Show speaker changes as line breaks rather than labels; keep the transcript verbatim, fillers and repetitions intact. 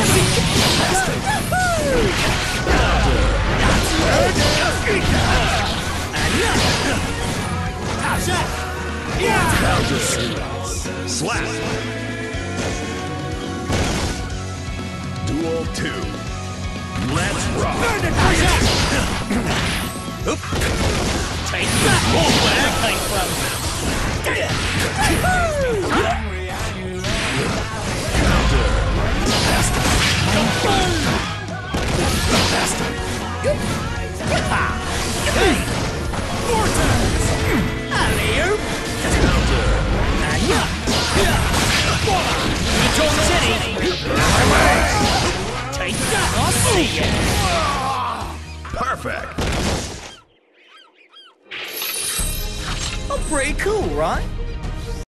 Slap! Duel two. Let's rock! Oop.
Take that! Oh, where that came from!
Counter! Faster! Faster!
Vortex! Alley-oop!
Counter!
Neutron City! Take that! I'll see ya!
Perfect!
Oh, pretty cool, right?